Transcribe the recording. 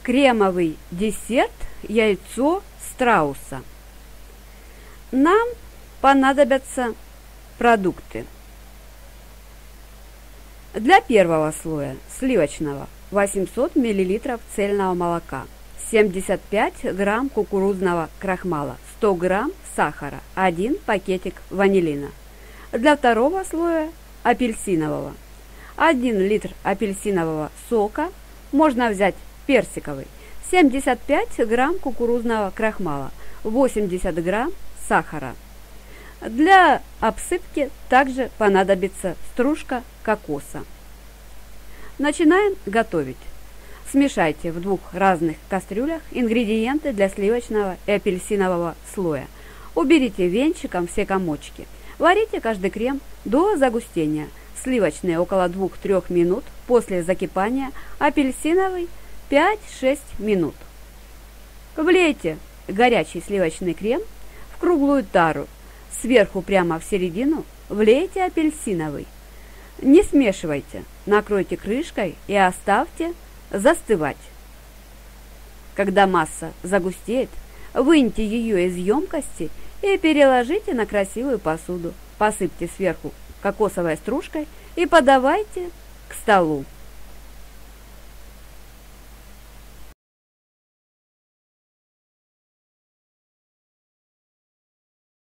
Кремовый десерт яйцо страуса. Нам понадобятся продукты. Для первого слоя сливочного 800 мл цельного молока, 75 грамм кукурузного крахмала, 100 грамм сахара, 1 пакетик ванилина. Для второго слоя апельсинового 1 литр апельсинового сока, можно взять персиковый, 75 грамм кукурузного крахмала, 80 грамм сахара. Для обсыпки также понадобится стружка кокоса. Начинаем готовить. Смешайте в двух разных кастрюлях ингредиенты для сливочного и апельсинового слоя. Уберите венчиком все комочки. Варите каждый крем до загустения. Сливочный около 2-3 минут, после закипания апельсиновый 5-6 минут. Влейте горячий сливочный крем в круглую тару. Сверху прямо в середину влейте апельсиновый. Не смешивайте, накройте крышкой и оставьте застывать. Когда масса загустеет, выньте ее из емкости и переложите на красивую посуду. Посыпьте сверху кокосовой стружкой и подавайте к столу.